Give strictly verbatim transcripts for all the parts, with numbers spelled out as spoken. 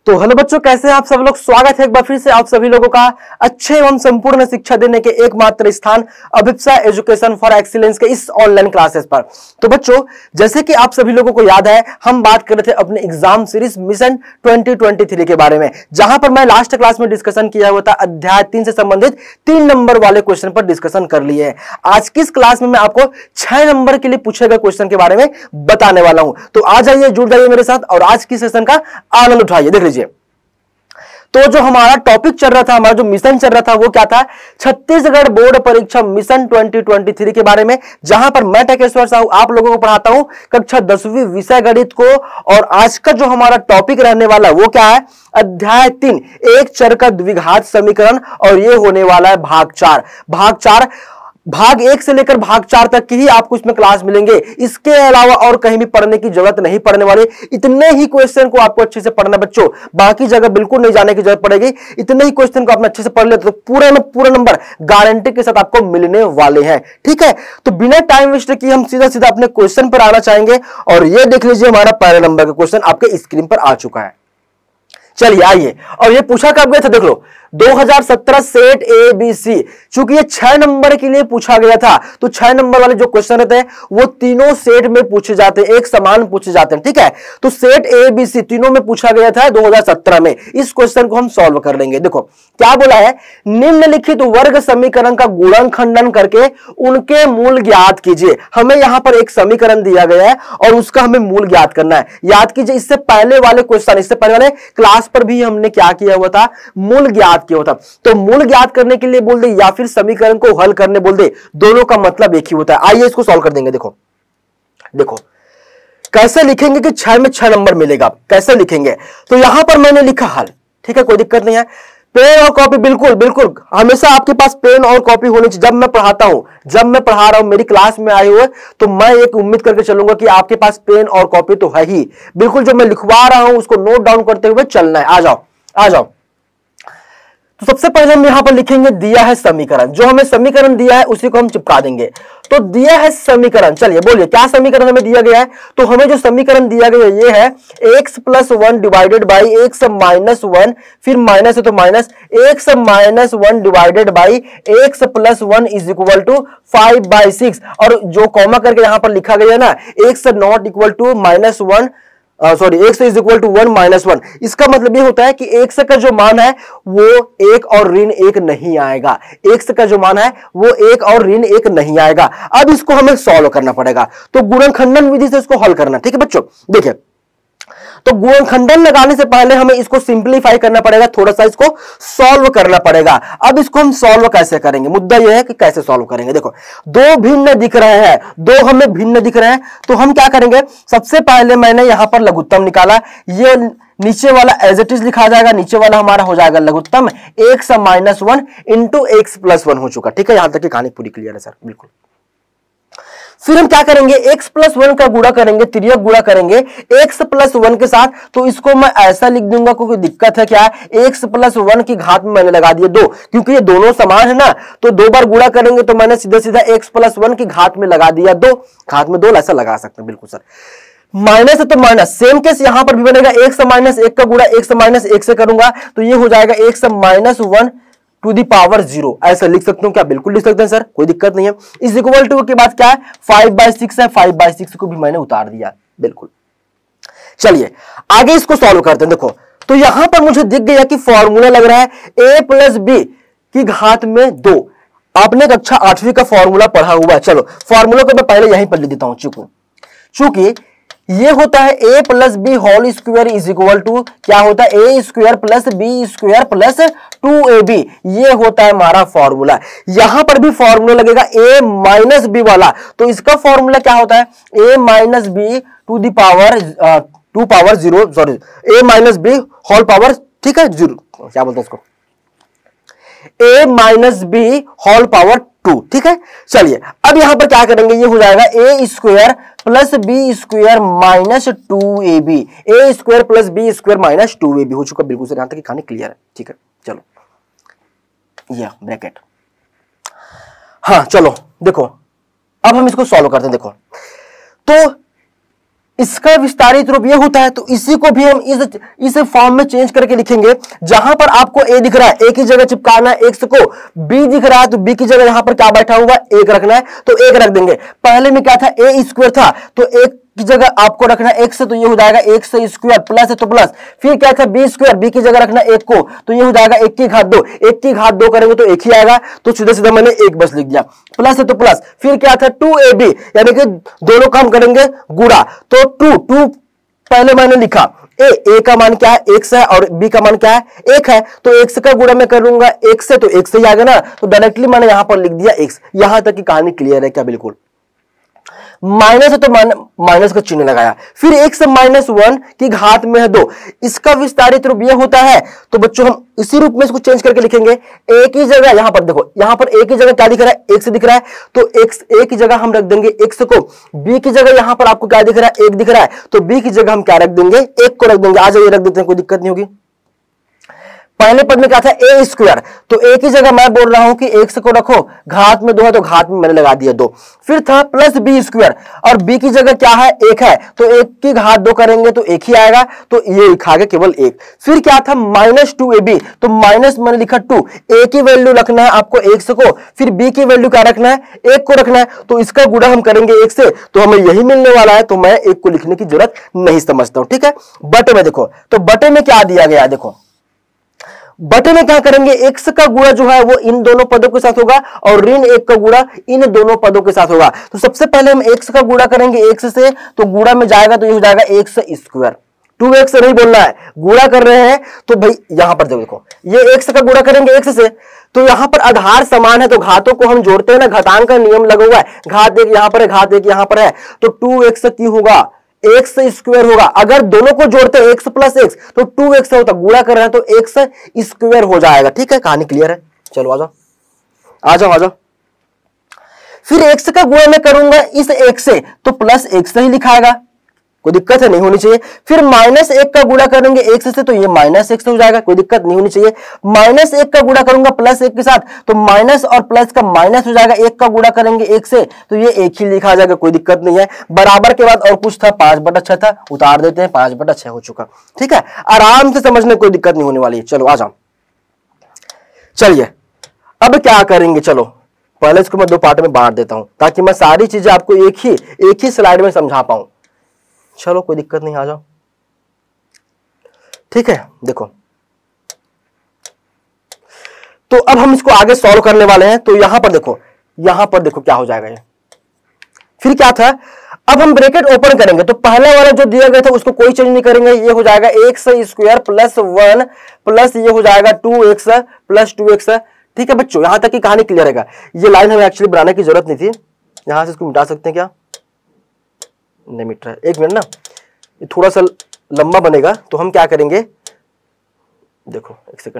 तो हेलो बच्चों, कैसे हैं आप सब लोग। स्वागत है एक बार फिर से आप सभी लोगों का अच्छे एवं संपूर्ण शिक्षा देने के एकमात्र स्थान अभिप्सा एजुकेशन फॉर एक्सीलेंस के इस ऑनलाइन क्लासेस पर। तो बच्चों, जैसे कि आप सभी लोगों को याद है, हम बात कर रहे थे अपने exam series mission twenty twenty three के बारे में, जहां पर मैं लास्ट क्लास में डिस्कशन किया हुआ था अध्याय तीन से संबंधित तीन नंबर वाले क्वेश्चन पर डिस्कशन कर लिए है। आज की इस क्लास में मैं आपको छह नंबर के लिए पूछे गए क्वेश्चन के बारे में बताने वाला हूं। तो आ जाइए, जुड़ जाइए मेरे साथ और आज की सेशन का आनंद उठाइए। देख लीजिए, तो जो हमारा टॉपिक चल रहा था, हमारा जो मिशन चल रहा था वो क्या था, छत्तीसगढ़ बोर्ड परीक्षा मिशन ट्वेंटी ट्वेंटी थ्री के बारे में, जहां पर मैं टकेश्वर साहू आप लोगों को पढ़ाता हूं कक्षा दसवीं विषय गणित को। और आज का जो हमारा टॉपिक रहने वाला वो क्या है, अध्याय तीन एक चर का द्विघात समीकरण, और ये होने वाला है भाग चार। भाग चार भाग एक से लेकर भाग चार तक की ही आपको इसमें क्लास मिलेंगे। इसके अलावा और कहीं भी पढ़ने की जरूरत नहीं पड़ने वाली। इतने ही क्वेश्चन को आपको अच्छे से पढ़ना बच्चों, बाकी जगह बिल्कुल नहीं जाने की जरूरत पड़ेगी। इतने ही क्वेश्चन को आपने अच्छे से पढ़ लेते तो पूरे में पूरे नंबर गारंटी के साथ आपको मिलने वाले हैं। ठीक है, तो बिना टाइम वेस्ट किए हम सीधा सीधा अपने क्वेश्चन पर आना चाहेंगे। और ये देख लीजिए, हमारा पहले नंबर का क्वेश्चन आपके स्क्रीन पर आ चुका है। चलिए आइए, और ये पूछा कब गया था, देख लो, दो हज़ार सत्रह सेट ए बी सी। चूंकि ये छह नंबर के लिए पूछा गया था, तो छह नंबर वाले जो क्वेश्चन रहते हैं वो तीनों सेट में पूछे जाते हैं, एक समान पूछे जाते हैं। ठीक है, तो सेट ए बी सी तीनों में पूछा गया था दो हज़ार सत्रह में। इस क्वेश्चन को हम सॉल्व कर लेंगे। देखो क्या बोला है, निम्नलिखित वर्ग समीकरण का गुणनखंडन करके उनके मूल ज्ञात कीजिए। हमें यहां पर एक समीकरण दिया गया है और उसका हमें मूल ज्ञात करना है। याद कीजिए, इससे पहले वाले क्वेश्चन, इससे पहले वाले क्लास पर भी हमने क्या किया हुआ था, मूल ज्ञात किया हुआ था। तो मूल ज्ञात करने के लिए बोल दे या फिर समीकरण को हल करने बोल दे, दोनों का मतलब एक ही होता है। आइए इसको सॉल्व कर देंगे। देखो देखो कैसे लिखेंगे कि छह में छह नंबर मिलेगा, कैसे लिखेंगे। तो यहां पर मैंने लिखा हल। ठीक है, कोई दिक्कत नहीं है। पेन और कॉपी, बिल्कुल बिल्कुल हमेशा आपके पास पेन और कॉपी होनी चाहिए। जब मैं पढ़ाता हूं, जब मैं पढ़ा रहा हूं, मेरी क्लास में आए हुए, तो मैं एक उम्मीद करके चलूंगा कि आपके पास पेन और कॉपी तो है ही। बिल्कुल जो मैं लिखवा रहा हूं उसको नोट डाउन करते हुए चलना है। आ जाओ आ जाओ। तो सबसे पहले हम यहां पर लिखेंगे, दिया है समीकरण। जो हमें समीकरण दिया है उसी को हम चिपका देंगे। तो दिया है समीकरण, चलिए बोलिए क्या समीकरण हमें दिया गया है। तो हमें जो समीकरण दिया गया ये है x plus one divided by x minus one, फिर माइनस है तो minus, x minus one divided by x plus one is equal to five by six. और जो कॉमा करके यहां पर लिखा गया है ना, x not equal to minus one, sorry x is equal to one minus one. इसका मतलब ये होता है कि एक्स का जो मान है वो एक और ऋण एक नहीं आएगा। एक्स का जो मान है वो एक और ऋण एक नहीं आएगा। अब इसको हमें सॉल्व करना पड़ेगा, तो गुणनखंडन विधि से इसको हल करना। ठीक है बच्चों, देखिए, तो गुणनखंडन लगाने से पहले हमें इसको सिंप्लीफाई करना पड़ेगा, थोड़ा सा इसको सॉल्व करना पड़ेगा। अब इसको हम सॉल्व कैसे करेंगे, मुद्दा यह है कि कैसे सॉल्व करेंगे। देखो दो भिन्न दिख रहे हैं, दो हमें भिन्न दिख रहे हैं, तो हम क्या करेंगे, सबसे पहले मैंने यहां पर लघुत्तम निकाला। ये नीचे वाला एज इट इज लिखा जाएगा, नीचे वाला हमारा हो जाएगा लघुत्तम x minus one into x plus one हो चुका। ठीक है, यहां तक की कहानी पूरी क्लियर है सर, बिल्कुल। फिर हम क्या करेंगे, x प्लस वन का गुणा करेंगे, तिर्यक गुणा करेंगे x प्लस वन के साथ। तो इसको मैं ऐसा लिख दूंगा, कोई दिक्कत है क्या, x प्लस वन की घात में मैंने लगा दिया दो, क्योंकि ये दोनों समान है ना। तो दो बार गुणा करेंगे तो मैंने सीधा सीधा x प्लस वन की घात में लगा दिया दो, घात में दो ऐसा लगा सकते हैं, बिल्कुल सर। माइनस है तो माइनस, सेम केस यहां पर भी बनेगा, एक्स माइनस एक का गुणा एक्स माइनस एक से करूंगा तो ये हो जाएगा x minus one to the power zero. ऐसा लिख सकते हो क्या, बिल्कुल लिख सकते हैं सर, कोई दिक्कत नहीं है। इज इक्वल टू के बाद क्या है, फाइव बाई सिक्स है, फाइव बाई सिक्स को भी मैंने उतार दिया, बिल्कुल। चलिए आगे इसको सॉल्व करते हैं। देखो तो यहां पर मुझे दिख गया कि फॉर्मूला लग रहा है ए प्लस बी की घात में दो। आपने कक्षा आठवीं का फॉर्मूला पढ़ा हुआ है। चलो फॉर्मूला को मैं पहले यहीं पर लिख देता हूं। चूंकि चूंकि ये होता है a plus b whole square is equal to क्या होता है, a square plus b square plus two a b. ये होता है हमारा फॉर्मूला। यहां पर भी फॉर्मूला लगेगा ए माइनस बी वाला। तो इसका फॉर्मूला क्या होता है, a minus b to the power two power zero, sorry a minus b whole power, ठीक है, जीरो, क्या बोलते हैं इसको, a minus b whole power two. ठीक है, चलिए अब यहां पर क्या करेंगे, ये हो जाएगा a square plus b square minus two a b, a square plus b square minus two a b हो चुका, बिल्कुल सर, यहां तक की कहानी क्लियर है। ठीक है, चलो ये ब्रैकेट, हाँ चलो देखो अब हम इसको सॉल्व करते हैं। देखो तो इसका विस्तारित रूप ये होता है, तो इसी को भी हम इस इस फॉर्म में चेंज करके लिखेंगे। जहां पर आपको a दिख रहा है, a की जगह चिपकाना है x को, b दिख रहा है तो b की जगह यहां पर क्या बैठा हुआ एक रखना है, तो एक रख देंगे। पहले में क्या था, a स्क्वायर था, तो एक की जगह आपको रखना है x, तो ये हो जाएगा एक्स स्क्वायर, प्लस है तो प्लस। फिर क्या था, b स्क्वायर, b की जगह रखना एक को, तो ये हो जाएगा एक की घात दो, एक की घात दो करेंगे तो एक ही आएगा, तो सीधा सीधा मैंने एक बस लिख दिया, प्लस है तो प्लस। फिर क्या था, टू ए बी, यानी कि दोनों का हम करेंगे गुणा, तो टू टू पहले मैंने लिखा, ए ए का मान क्या है, एक्स है, और बी का मान क्या है, एक है, तो एक्स का गुणा मैं करूंगा एक्स से, तो एक्स ही आएगा ना, तो डायरेक्टली मैंने यहां पर लिख दिया एक्स। यहां तक की कहानी क्लियर है क्या? बिल्कुल। माइनस है तो माइनस का चिन्ह लगाया, फिर एक से माइनस वन की घात में है दो, इसका विस्तारित रूप यह होता है, तो बच्चों हम इसी रूप में इसको चेंज करके लिखेंगे। ए की जगह यहां पर देखो, यहां पर ए की जगह क्या दिख रहा है, एक्स दिख रहा है, तो एक्स ए की जगह हम रख देंगे एक्स को, बी की जगह यहां पर आपको क्या दिख रहा है, एक दिख रहा है, तो बी की जगह हम क्या रख देंगे, एक को रख देंगे। आ जाइए रख देते हैं, कोई दिक्कत नहीं होगी। पहले पद में क्या था, ए स्क्वायर, तो ए की जगह मैं बोल रहा हूं कि एक्स को रखो, घात में दो है तो घात में मैंने लगा दिया दो। फिर था प्लस बी स्क्वायर, और बी की जगह क्या है, एक है, तो एक की घात दो करेंगे तो एक ही आएगा, तो ये लिखा गया केवल एक। फिर क्या था, माइनस टू ए बी, तो माइनस मैंने लिखा टू, ए की वैल्यू रखना है आपको एक्स को, फिर बी की वैल्यू क्या रखना है, एक को रखना है, तो इसका गुणा हम करेंगे एक से, तो हमें यही मिलने वाला है, तो मैं एक को लिखने की जरूरत नहीं समझता हूं। ठीक है, बटे में देखो, तो बटे में क्या दिया गया, देखो बटे में क्या करेंगे, एक्स का गुणा जो है वो इन दोनों पदों के साथ होगा, और ऋण एक का गुणा इन दोनों पदों के साथ होगा। तो सबसे पहले हम एक्स का गुणा करेंगे एक्स से, तो गुणा में जाएगा तो ये हो जाएगा एक्स स्क्वायर, टू एक्स नहीं बोलना है, गुणा कर रहे हैं तो भाई यहां पर देखो, ये एक्स का गुणा करेंगे एक्स से, तो यहां पर आधार समान है, तो घातों को हम जोड़ते हैं ना, घातांक का नियम लगा हुआ है, घात एक यहां पर है, घात एक यहां पर है, तो टू एक्स क्यों होगा, एक्स स्क्वायर होगा। अगर दोनों को जोड़ते हैं एक्स प्लस एक्स, तो टू एक्स होता, गुणा कर रहे हैं तो एक्स स्क्वायर हो जाएगा। ठीक है, कहानी क्लियर है। चलो आ जाओ आ जाओ आ जाओ। फिर एक्स का गुणा मैं करूंगा इस एक्स से, तो प्लस एक्स ही लिखाएगा, कोई दिक्कत है नहीं होनी चाहिए। फिर माइनस एक का गुणा करेंगे एक्स से, तो ये माइनस एक्स हो जाएगा, कोई दिक्कत नहीं होनी चाहिए। माइनस एक का गुणा करूंगा प्लस एक के साथ, तो माइनस और प्लस का माइनस हो जाएगा, एक का गुणा करेंगे एक से, तो ये एक ही लिखा जाएगा, कोई दिक्कत नहीं है। बराबर के बाद और कुछ था, पांच बटा छह था, उतार देते हैं, पांच बटा छह हो चुका। ठीक है, आराम से समझने, कोई दिक्कत नहीं होने वाली है। चलो आ जाओ, चलिए अब क्या करेंगे, चलो पहले इसको मैं दो पार्ट में बांट देता हूं, ताकि मैं सारी चीजें आपको एक ही एक ही स्लाइड में समझा पाऊं। चलो कोई दिक्कत नहीं, आ जाओ। ठीक है, देखो तो अब हम इसको आगे सॉल्व करने वाले हैं। तो यहां पर देखो, यहां पर देखो क्या हो जाएगा ये। फिर क्या था, अब हम ब्रैकेट ओपन करेंगे, तो पहले वाला जो दिया गया था उसको कोई चेंज नहीं करेंगे, ये हो जाएगा x square plus one plus ये हो जाएगा two x plus two x. ठीक है बच्चों, यहां तक की कहानी क्लियर है। ये लाइन हमें एक्चुअली बनाने की जरूरत नहीं थी, यहां से इसको मिटा सकते हैं क्या, नहीं मिट रहा है, एक मिनट ना, ये थोड़ा सा लंबा बनेगा, तो हम क्या करेंगे, देखो एक सेकंड,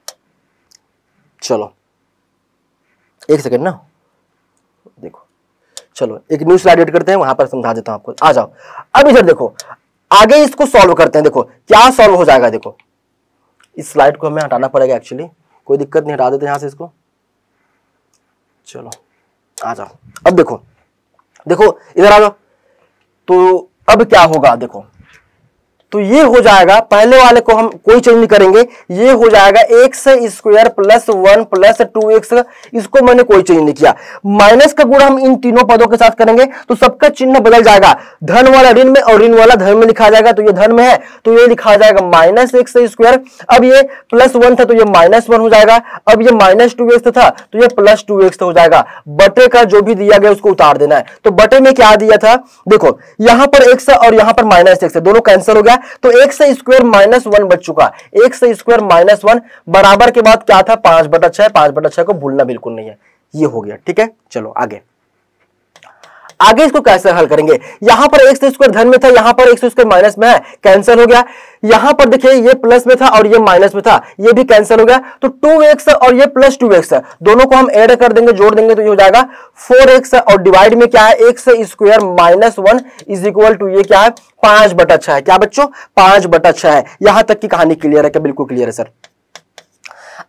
चलो एक सेकंड ना, देखो चलो एक न्यू स्लाइड एड करते हैं, वहां पर समझा देता हूं आपको। आ जाओ, अब इधर देखो, आगे इसको सॉल्व करते हैं। देखो क्या सॉल्व हो जाएगा, देखो इस स्लाइड को हमें हटाना पड़ेगा एक्चुअली, कोई दिक्कत नहीं, हटा देते हैं यहां से इसको। चलो आ जाओ, अब देखो देखो इधर आ जाओ, तो अब क्या होगा, देखो तो ये हो जाएगा, पहले वाले को हम कोई चेंज नहीं करेंगे, ये हो जाएगा x square plus one plus two x, इसको मैंने कोई चेंज नहीं किया। माइनस का गुणा हम इन तीनों पदों के साथ करेंगे, तो सबका चिन्ह बदल जाएगा, धन वाला ऋण में और ऋण वाला धन में लिखा जाएगा, तो ये धन में है तो ये लिखा जाएगा माइनस एक्स स्क्वायर। अब ये प्लस वन था तो ये माइनस वन हो जाएगा, अब ये माइनस टू एक्स था तो ये प्लस टू एक्स हो जाएगा। बटे का जो भी दिया गया उसको उतार देना है। तो बटे में क्या दिया था, देखो यहां पर एक्स और यहां पर माइनस एक्स, दोनों कैंसिल हो गया, तो एक्स स्क्वायर माइनस वन बच चुका। एक्स स्क्वायर माइनस वन बराबर के बाद क्या था, पांच बटा छह, पांच बटा छह को भूलना बिल्कुल नहीं है, ये हो गया। ठीक है, चलो आगे आगे इसको कैसे हल करेंगे, यहां पर एक्स स्क्वायर धन में था, यहां पर एक्स स्क्वायर माइनस में है, कैंसिल हो गया। यहां पर देखिए ये प्लस में था और ये माइनस में था, ये भी कैंसिल हो गया, तो टू एक्स और ये प्लस टू एक्स, दोनों को हम ऐड कर देंगे, जोड़ देंगे, तो ये हो जाएगा फोर एक्स, और डिवाइड में क्या है, x square minus one is equal to ये क्या है, पांच बटा छह है। क्या बच्चों, पांच बटा छह है। यहां तक की कहानी क्लियर है क्या, बिल्कुल क्लियर है सर।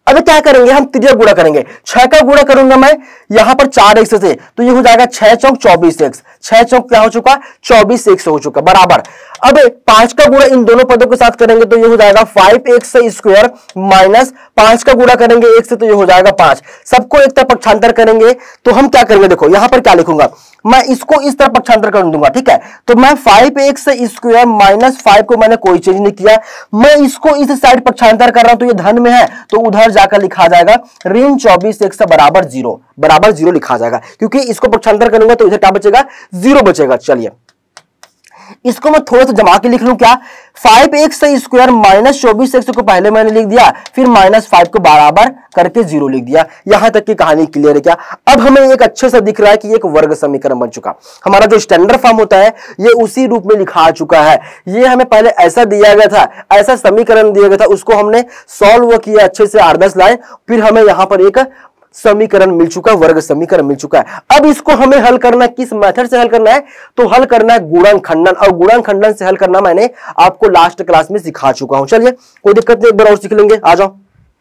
अब क्या करेंगे, हम त्रिज्या गुणा करेंगे। छह का गुणा करूंगा मैं यहां पर चार एक्स से, तो ये हो जाएगा छह चौक चौबीस एक्स, छह चौक क्या हो चुका, चौबीस एक्स हो चुका, बराबर। अब पांच का गुणा इन दोनों पदों के साथ करेंगे तो ये हो जाएगा फाइव एक्स स्क्वायर माइनस पांच का गुणा करेंगे एक से तो ये हो जाएगा पांच। सबको एक तरफ पक्षांतर करेंगे तो हम क्या करेंगे, देखो यहां पर क्या लिखूंगा, मैं इसको इस तरफ पक्षांतर कर दूंगा, ठीक है। तो मैं five x square minus five को मैंने कोई चेंज नहीं किया, मैं इसको इस साइड पक्षांतर कर रहा हूं तो ये धन में है तो उधर जाकर लिखा जाएगा ऋण चौबीस एक्स बराबर जीरो, बराबर जीरो लिखा जाएगा, क्योंकि इसको पक्षांतर करूंगा तो इधर क्या बचेगा, जीरो बचेगा। चलिए इसको मैं थोड़ा सा जमा के लिख लूं, क्या, फाइव एक्स स्क्वायर माइनस चौबीस एक्स को पहले मैंने लिख दिया, फिर माइनस फाइव को बराबर करके जीरो लिख दिया। यहां तक की कहानी क्लियर है क्या। अब हमें एक अच्छे से दिख रहा है कि एक वर्ग समीकरण बन चुका, हमारा जो स्टैंडर्ड फॉर्म होता है ये उसी रूप में लिखा चुका है। ये हमें पहले ऐसा दिया गया था, ऐसा समीकरण दिया गया था, उसको हमने सॉल्व किया अच्छे से आठ दस लाइन, फिर हमें यहां पर एक समीकरण मिल चुका, वर्ग समीकरण मिल चुका है। अब इसको हमें हल करना है, किस मेथड से हल करना है, तो हल करना है गुणन खंडन, और गुणन खंडन से हल करना मैंने आपको लास्ट क्लास में सिखा चुका हूं। चलिए कोई दिक्कत नहीं, एक बार और सीख लेंगे, आ जाओ।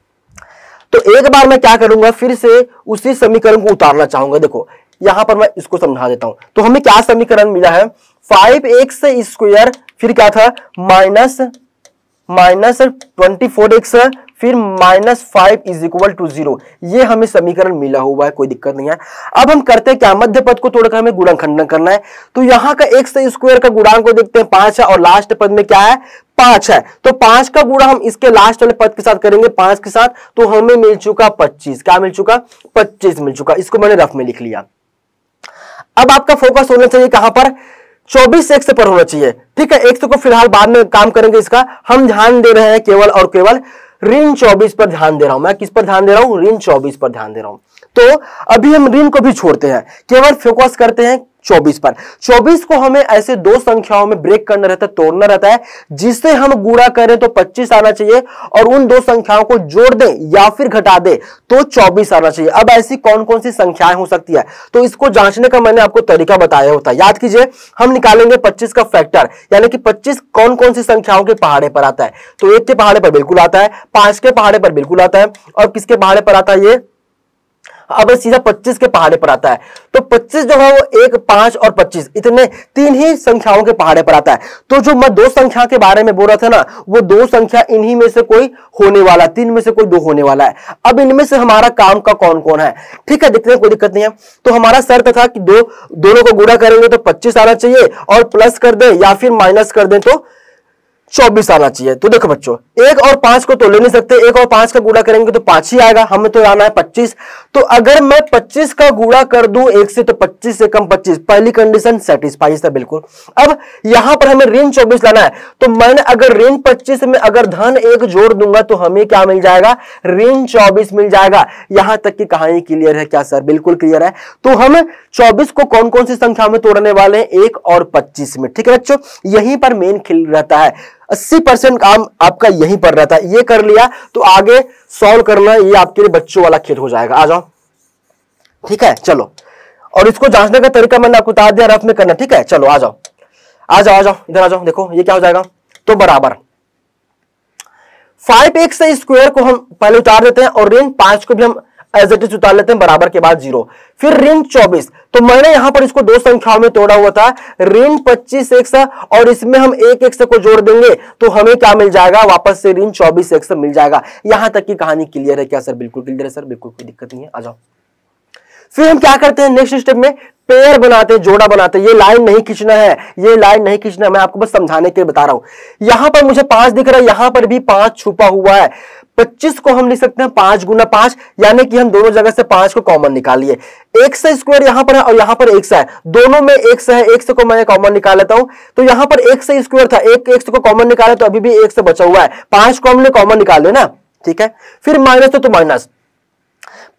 तो एक बार मैं क्या करूंगा, फिर से उसी समीकरण को उतारना चाहूंगा। देखो यहां पर मैं इसको समझा देता हूं। तो हमें क्या समीकरण मिला है, फाइव एक्स स्क्वायर फिर क्या था, minus minus twenty four x फिर minus five is equal to zero, ये हमें समीकरण मिला हुआ है, कोई दिक्कत नहीं है। अब हम करते हैं क्या, मध्य पद को तोड़कर हमें गुणन खंडन करना है। तो यहां का एक्स स्क्वायर का गुणांक को देखते हैं पांच है, और लास्ट पद में क्या है, पांच है। तो पांच का गुणा हम इसके लास्ट वाले पद के साथ करेंगे, पांच के साथ, तो हमें मिल चुका पच्चीस। क्या मिल चुका, पच्चीस मिल चुका। इसको मैंने रफ में लिख लिया। अब आपका फोकस होना चाहिए कहां पर, चौबीस एक्स पर होना चाहिए, ठीक है। एक्स को फिलहाल बाद में काम करेंगे इसका, हम ध्यान दे रहे हैं केवल और केवल ऋण चौबीस पर ध्यान दे रहा हूं। मैं किस पर ध्यान दे रहा हूं, ऋण चौबीस पर ध्यान दे रहा हूं। तो अभी हम ऋण को भी छोड़ते हैं, केवल फोकस करते हैं चौबीस पर। चौबीस को हमें ऐसे दो संख्याओं में ब्रेक करना रहता है, तोड़ना रहता है, जिससे हम गुणा करें तो पच्चीस आना चाहिए, और उन दो संख्याओं को जोड़ दें या फिर घटा दें तो चौबीस आना चाहिए। अब ऐसी कौन कौन सी संख्याएं हो सकती है, तो इसको जांचने का मैंने आपको तरीका बताया होता है। याद कीजिए, हम निकालेंगे पच्चीस का फैक्टर, यानी कि पच्चीस कौन कौन सी संख्याओं के पहाड़े पर आता है। तो एक के पहाड़े पर बिल्कुल आता है, पांच के पहाड़े पर बिल्कुल आता है, और किसके पहाड़े पर आता है, ये अब सीधा पच्चीस के पहाड़े पर आता है। तो पच्चीस जो है वो एक, पांच और पच्चीस, इतने तीन ही संख्याओं के पहाड़े पर आता है। तो जो मैं दो संख्या के बारे में बोल रहा था ना, वो दो संख्या इन्हीं में से कोई होने वाला, तीन में से कोई दो होने वाला है। अब इनमें से हमारा काम का कौन कौन है, ठीक है, देखते हैं, कोई दिक्कत नहीं है। तो हमारा शर्त था कि दो दोनों को गुणा करेंगे तो पच्चीस आना चाहिए, और प्लस कर दें या फिर माइनस कर दें तो चौबीस आना चाहिए। तो देखो बच्चों, एक और पांच को तो ले नहीं सकते, एक और पांच का गुणा करेंगे तो पांच ही आएगा, हमें तो आना है पच्चीस। तो अगर मैं पच्चीस का गुणा कर दूं एक से, तो पच्चीस से कम पच्चीस, पहली कंडीशन सेटिस्फाई है बिल्कुल। अब यहां पर हमें ऋण चौबीस लाना है, तो मैंने अगर ऋण पच्चीस में अगर धन एक जोड़ दूंगा तो हमें क्या मिल जाएगा, ऋण चौबीस मिल जाएगा। यहां तक की कहानी क्लियर है क्या सर, बिल्कुल क्लियर है। तो हम चौबीस को कौन कौन सी संख्या में तोड़ने वाले हैं, एक और पच्चीस में, ठीक है बच्चों। यहीं पर मेन खिल रहता है, अस्सी परसेंट काम आपका यहीं पर रहता है। ये कर लिया तो आगे सॉल्व करना ये आपके लिए बच्चों वाला खेल हो जाएगा। आ जाओ, ठीक है, चलो। और इसको जांचने का तरीका मैंने आपको बता दिया, रफ में करना, ठीक है। चलो आ जाओ, आ जाओ, आ जाओ, इधर आ जाओ। देखो ये क्या हो जाएगा, तो बराबर फाइव एक्स स्क्वायर को हम पहले उतार देते हैं, और ऋण पांच को भी हम एज इट इज उतार लेते हैं, बराबर के बाद जीरो, फिर ऋण चौबीस। तो मैंने यहां पर इसको दो संख्याओं में तोड़ा हुआ था, ऋण पच्चीस एक्स, और इसमें हम एक एक्स को जोड़ देंगे तो हमें क्या मिल जाएगा, वापस से ऋण चौबीस एक्स मिल जाएगा। यहां तक की कहानी क्लियर है क्या सर, बिल्कुल क्लियर है सर, बिल्कुल कोई दिक्कत नहीं है। आ जाओ, फिर हम क्या करते हैं, नेक्स्ट स्टेप में पेयर बनाते हैं, जोड़ा बनाते हैं। ये लाइन नहीं खींचना है, ये लाइन नहीं खींचना है, मैं आपको बस समझाने के लिए बता रहा हूं। यहां पर मुझे पांच दिख रहा है, यहां पर भी पांच छुपा हुआ है। पच्चीस को हम लिख सकते हैं पांच गुना पांच, यानी कि हम दोनों जगह से पांच को कॉमन निकालिए। एक्स स्क्वायर यहां पर है और यहां पर एक्स है, दोनों में एक्स है, एक्स को मैं कॉमन निकाल लेता हूं। तो यहां पर एक्स स्क्वायर था, एक एक्स को कॉमन निकाले तो अभी भी एक्स बचा हुआ है, पांच को हमने कॉमन निकाल लिया ना, ठीक है। फिर माइनस तो, तो माइनस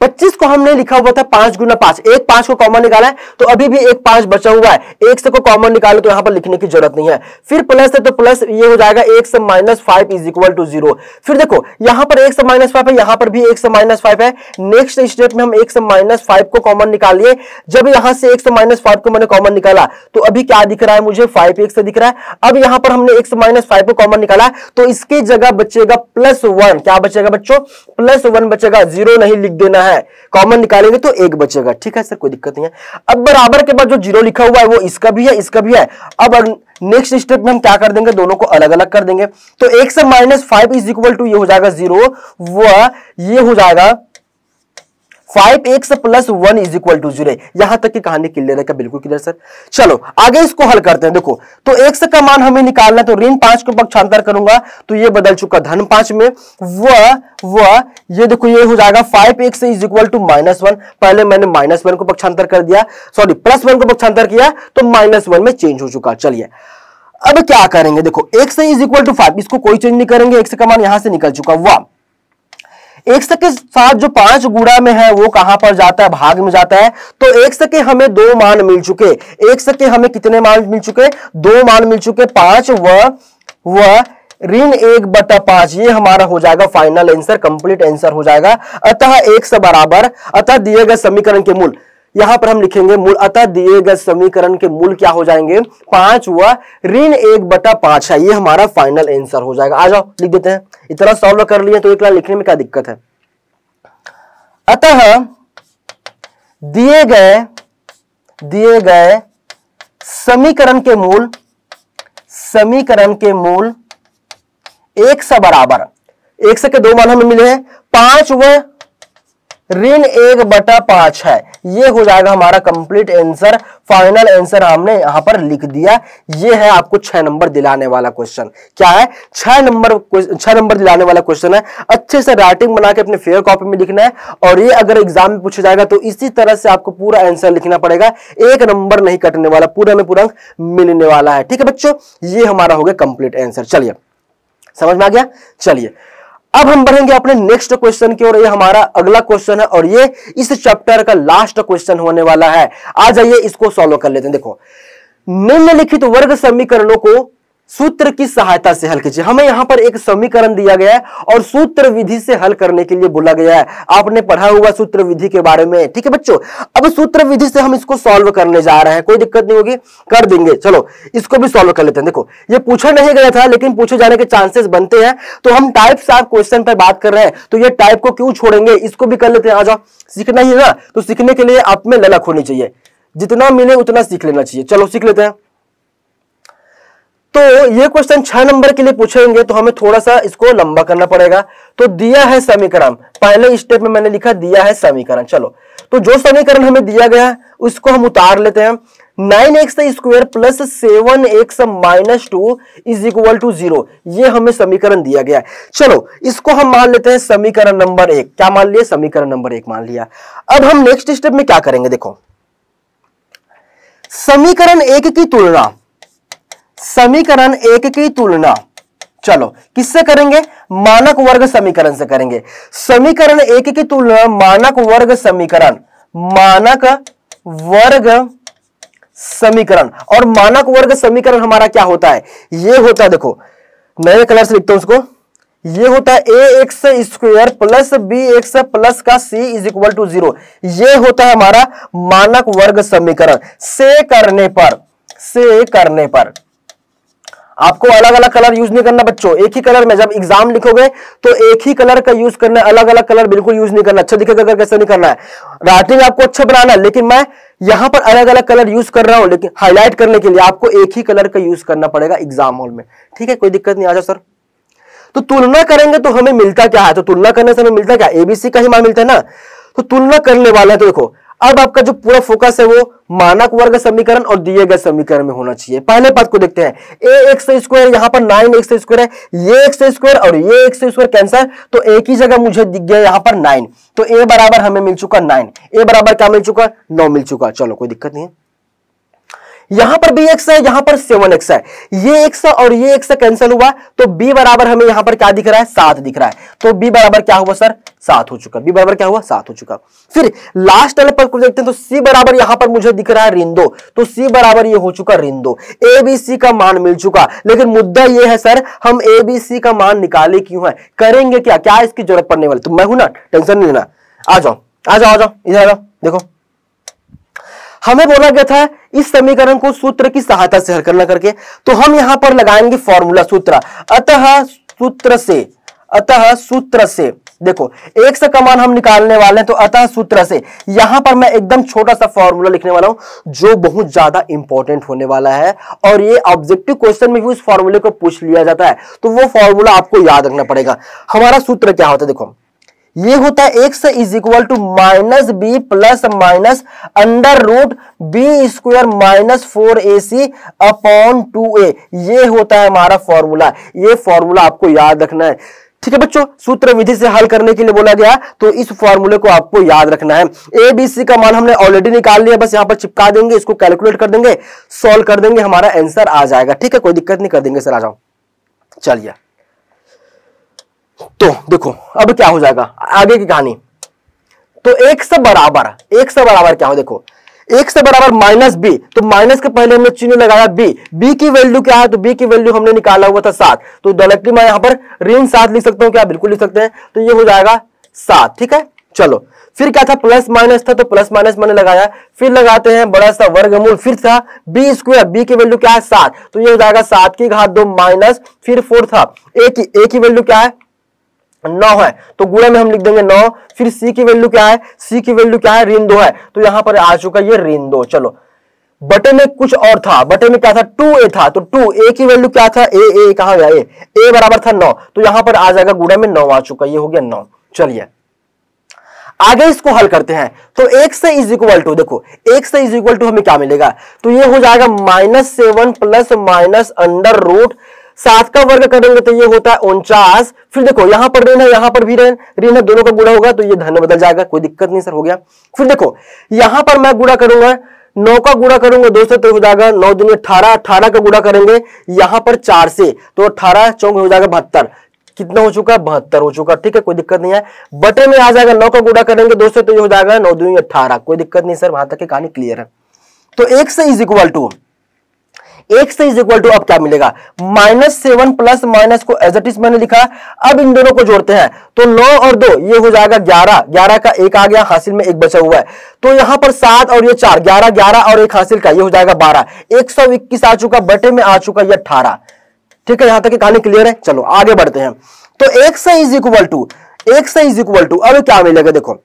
पच्चीस को हमने लिखा हुआ था पांच गुना पांच, एक पांच को कॉमन निकाला है तो अभी भी एक पांच बचा हुआ है, एक से को कॉमन निकालो तो यहां पर लिखने की जरूरत नहीं है। फिर प्लस है तो प्लस ये हो जाएगा x minus five is equal to zero. फिर देखो यहां पर एक से माइनस फाइव है, यहां पर भी एक से माइनस फाइव है। नेक्स्ट स्टेप में हम एक से माइनस फाइव को कॉमन निकालिए। जब यहां से एक से माइनस फाइव को मैंने कॉमन निकाला तो अभी क्या दिख रहा है मुझे, फाइव एक से दिख रहा है। अब यहां पर हमने एक से माइनस फाइव को कॉमन निकाला तो इसकी जगह बचेगा प्लस वन। क्या बचेगा बच्चों, प्लस वन बचेगा, जीरो नहीं लिख देना है, कॉमन निकालेंगे तो एक बचेगा। ठीक है सर, कोई दिक्कत नहीं है। अब बराबर के बाद जो जीरो लिखा हुआ है वो इसका भी है इसका भी है। अब नेक्स्ट स्टेप में हम क्या कर देंगे, दोनों को अलग अलग कर देंगे। तो x minus five is equal to ये हो जाएगा जीरो, वह ये हो जाएगा five x plus one is equal to zero. यहां तक की कहानी क्लियर है क्या? बिल्कुल क्लियर सर। चलो आगे इसको हल करते हैं। देखो तो एक्स का मान हमें निकालना है तो ऋण पांच को पक्षांतर करूंगा तो ये बदल चुका धन पांच में। वह वह ये देखो ये हो जाएगा five x is equal to minus one. पहले मैंने माइनस वन को पक्षांतर कर दिया, सॉरी प्लस वन को पक्षांतर किया तो माइनस वन में चेंज हो चुका। चलिए अब क्या करेंगे, देखो x is equal to five, इसको कोई चेंज नहीं करेंगे, एक्स का मान यहां से निकल चुका। वाह, एक्स के साथ जो पांच गुणा में है वो कहां पर जाता है, भाग में जाता है। तो एक्स के हमें दो मान मिल चुके, एक्स के हमें कितने मान मिल चुके, दो मान मिल चुके, पांच व व ऋण एक बटा पांच। ये हमारा हो जाएगा फाइनल आंसर, कंप्लीट आंसर हो जाएगा। अतः एक्स बराबर, अतः दिए गए समीकरण के मूल यहां पर हम लिखेंगे मूल, अतः दिए गए समीकरण के मूल क्या हो जाएंगे, पांच व ऋण एक बटा पांच है। ये हमारा फाइनल आंसर हो जाएगा। आ जाओ लिख देते हैं, इतना सॉल्व कर लिए तो एक लाइन लिखने में क्या दिक्कत है। अतः दिए गए दिए गए समीकरण के मूल समीकरण के मूल एक से बराबर, एक से के दो मान हमें मिले हैं, पांच व ऋण एक बटा पांच है। ये हो जाएगा हमारा कंप्लीट आंसर, फाइनल आंसर हमने यहां पर लिख दिया। ये है आपको छह नंबर दिलाने वाला क्वेश्चन। क्या है, छह नंबर छह नंबर दिलाने वाला क्वेश्चन है। अच्छे से राइटिंग बना के अपने फेयर कॉपी में लिखना है और ये अगर एग्जाम में पूछा जाएगा तो इसी तरह से आपको पूरा आंसर लिखना पड़ेगा। एक नंबर नहीं कटने वाला, पूरा में पूरा अंक मिलने वाला है। ठीक है बच्चों, ये हमारा हो गया कंप्लीट आंसर। चलिए समझ में आ गया। चलिए अब हम बढ़ेंगे अपने नेक्स्ट क्वेश्चन की ओर। ये हमारा अगला क्वेश्चन है और ये इस चैप्टर का लास्ट क्वेश्चन होने वाला है। आ जाइए इसको सॉल्व कर लेते हैं। देखो, निम्नलिखित वर्ग समीकरणों को सूत्र की सहायता से हल कीजिए। हमें यहां पर एक समीकरण दिया गया है और सूत्र विधि से हल करने के लिए बोला गया है। आपने पढ़ा हुआ सूत्र विधि के बारे में। ठीक है बच्चों, अब सूत्र विधि से हम इसको सॉल्व करने जा रहे हैं, कोई दिक्कत नहीं होगी, कर देंगे। चलो इसको भी सॉल्व कर लेते हैं। देखो ये पूछा नहीं गया था लेकिन पूछे जाने के चांसेस बनते हैं, तो हम टाइप्स ऑफ क्वेश्चन पर बात कर रहे हैं तो ये टाइप को क्यों छोड़ेंगे, इसको भी कर लेते हैं। आ जाओ, सीखना ही है ना, तो सीखने के लिए आप में ललक होनी चाहिए, जितना मिले उतना सीख लेना चाहिए। चलो सीख लेते हैं। तो ये क्वेश्चन छह नंबर के लिए पूछेंगे तो हमें थोड़ा सा इसको लंबा करना पड़ेगा। तो दिया है समीकरण, पहले स्टेप में मैंने लिखा दिया है समीकरण। चलो तो जो समीकरण हमें दिया गया है उसको हम उतार लेते हैं। Nine x square plus seven x minus two is equal to zero, ये हमें समीकरण दिया गया है। चलो इसको हम मान लेते हैं समीकरण नंबर एक। क्या मान लिया, समीकरण नंबर एक मान लिया। अब हम नेक्स्ट स्टेप में क्या करेंगे, देखो समीकरण एक की तुलना समीकरण एक की तुलना चलो किससे करेंगे, मानक वर्ग समीकरण से करेंगे। समीकरण एक की तुलना मानक वर्ग समीकरण मानक वर्ग समीकरण और मानक वर्ग समीकरण हमारा क्या होता है, ये होता है, देखो नए कलर से लिखता हूं उसको, ये होता है a x square plus b x plus का c is equal to zero. ये होता है हमारा मानक वर्ग समीकरण। से करने पर से करने पर आपको अलग अलग कलर यूज नहीं करना बच्चों, एक ही कलर में जब एग्जाम लिखोगे तो एक ही कलर का यूज करना है, अलग अलग कलर बिल्कुल यूज नहीं करना। अच्छा दिखेगा कैसे नहीं करना है, राइटिंग आपको अच्छा बनाना है, लेकिन मैं यहां पर अलग अलग कलर यूज कर रहा हूं, लेकिन हाईलाइट करने के लिए आपको एक ही कलर का यूज करना पड़ेगा एग्जाम हॉल में। ठीक है, कोई दिक्कत नहीं। आ जाओ सर। तो तुलना करेंगे तो हमें मिलता क्या है, तो तुलना करने से हमें मिलता क्या, एबीसी का ही मान मिलता है ना। तो तुलना करने वाला है तो देखो अब आपका जो पूरा फोकस है वो मानक वर्ग समीकरण और दिए गए समीकरण में होना चाहिए। पहले पद को देखते हैं, ए एक्स स्क्वायर, यहां पर नाइन एक्स स्क्वायर है, ये एक्स स्क्वायर और ये एक्स स्क्वायर कैंसर, तो एक ही जगह मुझे दिख गया यहां पर नाइन। तो ए बराबर हमें मिल चुका नाइन, ए बराबर क्या मिल चुका, नौ मिल चुका। चलो कोई दिक्कत नहीं है। यहां पर भी एक्स है, यहां पर सेवन एक्स है, ये एक्स और ये एक्स कैंसिल हुआ तो b बराबर हमें यहां पर क्या दिख रहा है, सात दिख रहा है। तो b बराबर क्या हुआ सर, सात हो चुका। b बराबर क्या हुआ, सात हो चुका। फिर लास्ट वाले पर देखते हैं तो c बराबर यहां पर मुझे दिख रहा है ऋण दो, तो c बराबर ये हो चुका ऋण दो। a b c का मान मिल चुका, लेकिन मुद्दा ये है सर हम a b c का मान निकाले क्यों है, करेंगे क्या, क्या इसकी जरूरत पड़ने वाली, तो मैं हूं ना, टेंशन नहीं लेना। आ जाओ आ जाओ आ जाओ इधर आ जाओ। देखो हमें बोला गया था इस समीकरण को सूत्र की सहायता से हल करना करके, तो हम यहां पर लगाएंगे फॉर्मूला सूत्र। अतः सूत्र से, अतः सूत्र से देखो एक से का मान हम निकालने वाले हैं, तो अतः सूत्र से यहां पर मैं एकदम छोटा सा फॉर्मूला लिखने वाला हूं जो बहुत ज्यादा इंपॉर्टेंट होने वाला है, और ये ऑब्जेक्टिव क्वेश्चन में भी उस फॉर्मूले को पूछ लिया जाता है, तो वो फॉर्मूला आपको याद रखना पड़ेगा। हमारा सूत्र क्या होता है, देखो ये होता है x is equal to minus b plus minus under root b square minus four a c upon two a, ये होता है हमारा फॉर्मूला। ये फॉर्मूला आपको याद रखना है, ठीक है बच्चों। सूत्र विधि से हल करने के लिए बोला गया, तो इस फॉर्मूले को आपको याद रखना है। ए बी सी का मान हमने ऑलरेडी निकाल लिया, बस यहां पर चिपका देंगे, इसको कैलकुलेट कर देंगे, सॉल्व कर देंगे, हमारा आंसर आ जाएगा, ठीक है, कोई दिक्कत नहीं, कर देंगे सर, आ जाओ। चलिए तो देखो अब क्या हो जाएगा आगे की कहानी। तो एक से बराबर, एक से बराबर क्या हो, देखो एक से बराबर माइनस बी, तो माइनस के पहले हमने चिन्ह लगाया बी, बी की वैल्यू क्या है, तो बी की वैल्यू हमने निकाला हुआ था सात, तो डायरेक्टली मैं यहां पर ऋण सात लिख सकता हूं क्या, बिल्कुल लिख सकते हैं, तो ये हो जाएगा सात, ठीक है। चलो फिर क्या था, प्लस माइनस था, तो प्लस माइनस मैंने लगाया, फिर लगाते हैं बड़ा सा वर्गमूल, फिर था बी स्क्वायर, बी की वैल्यू क्या है सात, तो ये हो जाएगा सात की घात दो माइनस, फिर फोर था ए की, ए की वैल्यू क्या है नौ है, तो गुणा में हम लिख देंगे नौ, फिर सी की वैल्यू क्या है, सी की वैल्यू क्या है ऋण दो है, तो यहां पर आ चुका ये ऋण दो। चलो बटे में कुछ और था, बटे में क्या था, टू ए था, तो टू ए की वैल्यू क्या था, ए ए कहां गया, ए ए बराबर था नौ, तो यहां पर आ जाएगा गुणा में नौ आ चुका, ये हो गया नौ। चलिए आगे इसको हल करते हैं, तो x is equal to, देखो एक से इज इक्वल टू हमें क्या मिलेगा, तो ये हो जाएगा minus seven plus minus under root सात का वर्ग करेंगे तो ये होता है उनचास, फिर देखो यहां पर ऋण है, यहां पर भी ऋण ऋण है, दोनों का गुणा होगा तो ये धन बदल जाएगा, कोई दिक्कत नहीं सर, हो गया। फिर देखो यहां पर मैं गुणा करूंगा, नौ का गुणा करूंगा दो से तो हो जाएगा नौ दूनी अठारह, अठारह का गुणा करेंगे यहां पर चार से, तो अठारह चौक हो जाएगा बहत्तर, कितना हो चुका, बहत्तर हो चुका, ठीक है, कोई दिक्कत नहीं है। बटे में आ जाएगा, नौ का गुणा करेंगे दो से तो ये हो जाएगा नौ दूनी अठारह, कोई दिक्कत नहीं सर, वहां तक की कहानी क्लियर है। तो x is equal to, एक से इज इक्वल टू अब क्या मिलेगा, माइनस सेवन प्लस माइनस को एज इट इज मैंने लिखा, अब इन दोनों को जोड़ते हैं, तो नौ और दो ये हो जाएगा ग्यारह, ग्यारह का एक आ गया, हासिल में एक बचा हुआ है, तो यहां पर सात और ये चार, ग्यारह ग्यारह और एक हासिल का, ये हो जाएगा बारह, एक सौ इक्कीस आ चुका, बटे में आ चुका ये अठारह, ठीक है, यहां तक की कहानी क्लियर है। चलो आगे बढ़ते हैं, तो x is equal to, एक से इज इक्वल टू अब क्या मिलेगा, देखो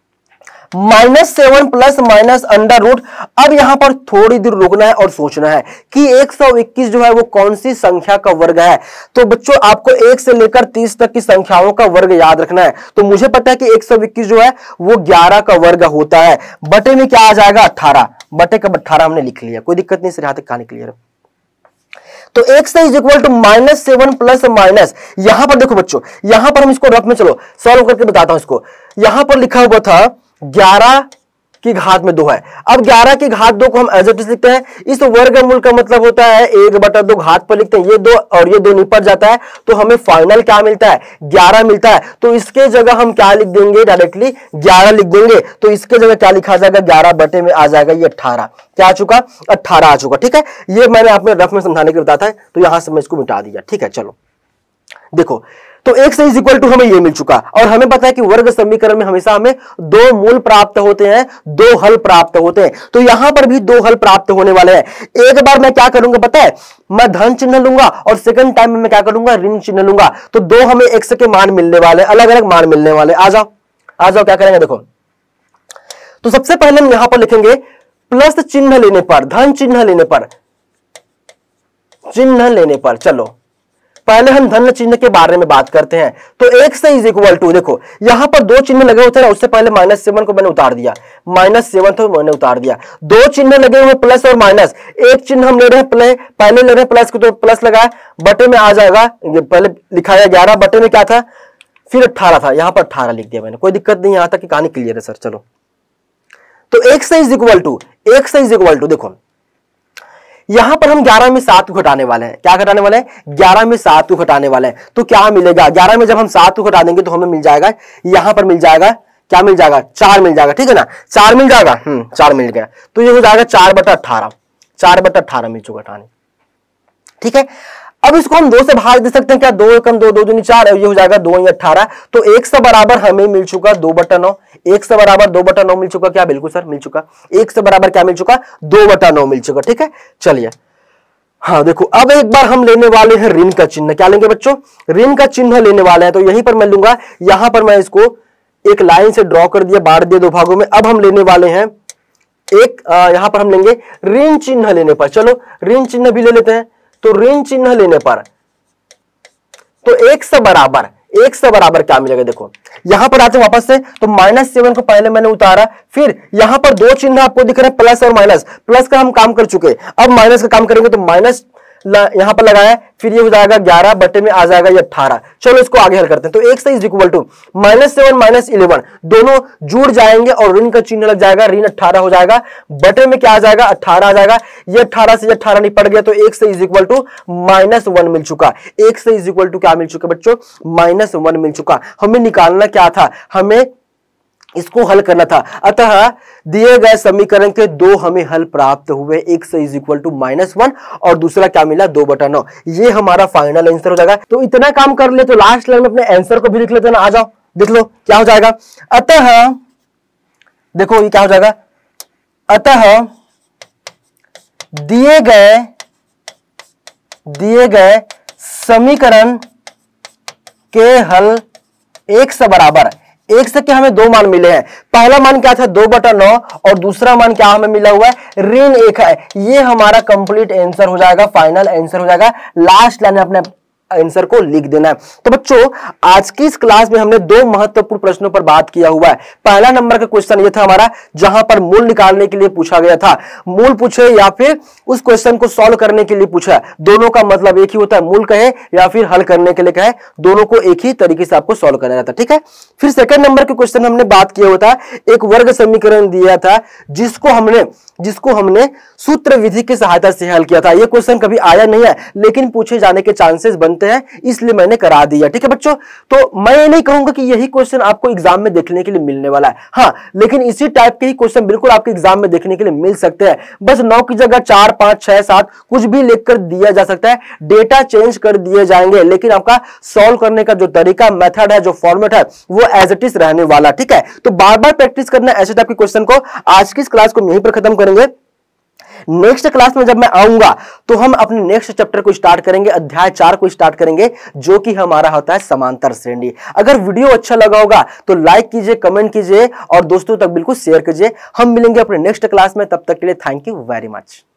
minus seven plus minus under root, अब यहां पर थोड़ी देर रुकना है और सोचना है कि एक सौ इक्कीस जो है वो कौन सी संख्या का वर्ग है। तो बच्चों आपको एक से लेकर तीस तक की संख्याओं का वर्ग याद रखना है, तो मुझे पता है कि एक सौ इक्कीस जो है वो ग्यारह का वर्ग होता है, बटे में क्या आ जाएगा अठारह, बटे का अठारह हमने लिख लिया, कोई दिक्कत नहीं सर, यहां तक कहानी क्लियर है। तो x is equal to minus seven plus minus, यहां पर देखो बच्चों, यहां पर हम इसको रफ में चलो सॉल्व करके बताता हूं इसको, यहां पर लिखा हुआ था ग्यारह की घात में दो है, अब ग्यारह की घात दो को हम एज इट इज लिखते हैं, इस वर्गमूल का मतलब होता है एक बटा दो, घात पर लिखते हैं, ये दो और ये दो निपट जाता है, तो हमें फाइनल क्या मिलता है, ग्यारह मिलता है, तो इसके जगह हम क्या लिख देंगे, डायरेक्टली ग्यारह लिख देंगे, तो इसके जगह क्या लिखा जाएगा, ग्यारह बटे में आ जाएगा ये अठारह, क्या आ चुका, अठारह आ चुका, ठीक है, ये मैंने आपने रफ में समझाने के लिए बताया था, तो यहां से मैं इसको मिटा दिया, ठीक है। चलो देखो, तो x is equal to हमें ये मिल चुका, और हमें पता है कि वर्ग समीकरण में हमेशा हमें दो मूल प्राप्त होते हैं, दो हल प्राप्त होते हैं, तो यहां पर भी दो हल प्राप्त होने वाले हैं। एक बार मैं क्या करूंगा पता है, मैं धन चिन्ह लूंगा और सेकंड टाइम में मैं क्या करूंगा, ऋण चिन्ह लूंगा, तो दो हमें एक्स के मान मिलने वाले, अलग अलग मान मिलने वाले। आ जाओ आ जाओ क्या करेंगे, देखो तो सबसे पहले हम यहां पर लिखेंगे प्लस चिन्ह लेने पर, धन चिन्ह लेने पर, चिन्ह लेने पर, चलो पहले हम धन चिन्ह के बारे में बात करते हैं। तो x is equal to, देखो यहां पर दो चिन्ह लगे होते हैं, उससे पहले माइनस सेवन को मैंने उतार दिया, माइनस सेवन तो मैंने उतार दिया, दो चिन्ह लगे हुए प्लस और माइनस, एक चिन्ह हम ले रहे हैं प्लस, पहले ले रहे हैं प्लस को तो प्लस लगाया, बटे में आ जाएगा, पहले लिखा है ग्यारह, बटे में क्या था, फिर अठारह था, यहां पर अठारह लिख दिया मैंने, कोई दिक्कत नहीं, यहां तक की कहानी क्लियर है सर। चलो तो x is equal to, एक से इज इक्वल टू, देखो यहां पर हम ग्यारह में सात को घटाने वाले हैं। क्या घटाने वाले हैं? ग्यारह में सात को घटाने वाले हैं। तो क्या मिलेगा? ग्यारह में जब हम सात को घटा देंगे तो हमें मिल जाएगा, यहां पर मिल जाएगा, क्या मिल जाएगा? चार मिल जाएगा। ठीक है ना, चार मिल जाएगा, हम्म चार मिल गया। तो ये हो जाएगा चार बटा अट्ठारह, चार बटा अट्ठारह मिल चुका घटाने। ठीक है, अब इसको हम दो से भाग दे सकते हैं। क्या? दो एकम दो, दो दूनी चार, ये हो जाएगा दो या अट्ठारह। तो एक से बराबर हमें मिल चुका दो बटा नौ, एक से बराबर दो बटा नौ मिल चुका। क्या? बिल्कुल सर मिल चुका। एक से बराबर क्या मिल चुका? दो बटा नौ मिल चुका। ठीक है, चलिए हाँ देखो, अब एक बार हम लेने वाले हैं ऋण का चिन्ह। क्या लेंगे बच्चों? ऋण का चिन्ह लेने वाले हैं। तो यहीं पर मैं लूंगा, यहां पर मैं इसको एक लाइन से ड्रॉ कर दिया, बांट दिया दो भागों में। अब हम लेने वाले हैं एक, यहां पर हम लेंगे ऋण चिन्ह लेने पर। चलो ऋण चिन्ह भी ले लेते हैं। तो ऋण चिन्ह लेने पर तो एक से बराबर, एक से बराबर क्या मिलेगा? देखो यहां पर आते वापस से, तो माइनस सेवन को पहले मैंने उतारा, फिर यहां पर दो चिन्ह आपको दिख रहे हैं, प्लस और माइनस। प्लस का हम काम कर चुके, अब माइनस का काम करेंगे। तो माइनस यहां पर लगाया, फिर ये हो जाएगा ग्यारह बटे में आ जाएगा ये अट्ठारह। चलो इसको आगे हल करते हैं। तो x is equal to minus seven minus eleven, दोनों जुड़ जाएंगे और ऋण का चिन्ह लग जाएगा, ऋण अट्ठारह हो जाएगा। बटे में क्या आ जाएगा? अट्ठारह आ जाएगा। ये अट्ठारह से ये अट्ठारह निपट गया, तो x is equal to minus one मिल चुका। एक से इज इक्वल टू क्या मिल चुका बच्चों? माइनस वन मिल चुका। हमें निकालना क्या था? हमें इसको हल करना था। अतः दिए गए समीकरण के दो हमें हल प्राप्त हुए, x is equal to minus one और दूसरा क्या मिला? दो बटा नौ। ये हमारा फाइनल आंसर हो जाएगा। तो इतना काम कर ले, तो लास्ट लाइन में अपने आंसर को भी लिख लेते हैं ना। आ जाओ देख लो क्या हो जाएगा। अतः देखो ये क्या हो जाएगा? अतः दिए गए दिए गए समीकरण के हल एक से बराबर, एक से क्या हमें दो मान मिले हैं। पहला मान क्या था? दो बटा नौ, और दूसरा मान क्या हमें मिला हुआ है? ऋण एक है। ये हमारा कंप्लीट आंसर हो जाएगा, फाइनल आंसर हो जाएगा। लास्ट लाइन अपने आंसर को लिख देना है। तो बच्चों आज की इस क्लास में हमने दो महत्वपूर्ण प्रश्नों पर बात किया हुआ है। पहला नंबर का क्वेश्चन ये था हमारा, जहां पर मूल निकालने के लिए पूछा गया था। मूल पूछे या फिर उस क्वेश्चन को सॉल्व करने के लिए पूछा, दोनों का मतलब एक ही होता है। मूल कहे या फिर हल करने के लिए कहे, दोनों को एक ही तरीके से आपको सॉल्व करना रहता है। ठीक है, फिर सेकंड नंबर के क्वेश्चन हमने बात किया हुआ था, एक वर्ग समीकरण दिया था जिसको हमने जिसको हमने सूत्र विधि की सहायता से हल किया था। यह क्वेश्चन कभी आया नहीं है, लेकिन पूछे जाने के चांसेस बनते हैं, इसलिए मैंने करा दिया। ठीक है बच्चों, तो मैं ये नहीं कहूंगा कि यही क्वेश्चन आपको एग्जाम में देखने के लिए मिलने वाला है। हाँ, लेकिन इसी टाइप के ही क्वेश्चन बिल्कुल आपके एग्जाम में देखने के लिए मिल सकते हैं। बस नौ की जगह चार, पांच, छह, सात कुछ भी लिखकर दिया जा सकता है, डेटा चेंज कर दिए जाएंगे, लेकिन आपका सॉल्व करने का जो तरीका, मेथड है, जो फॉर्मेट है, वो एज इट इज रहने वाला। ठीक है, तो बार बार प्रैक्टिस करना ऐसे टाइप के क्वेश्चन को। आज की इस क्लास को यहीं पर खत्म करेंगे। नेक्स्ट क्लास में जब मैं आऊंगा तो हम अपने नेक्स्ट चैप्टर को स्टार्ट करेंगे, अध्याय चार को स्टार्ट करेंगे, जो कि हमारा होता है समांतर श्रेणी। अगर वीडियो अच्छा लगा होगा तो लाइक कीजिए, कमेंट कीजिए और दोस्तों तक बिल्कुल शेयर कीजिए। हम मिलेंगे अपने नेक्स्ट क्लास में, तब तक के लिए थैंक यू वेरी मच।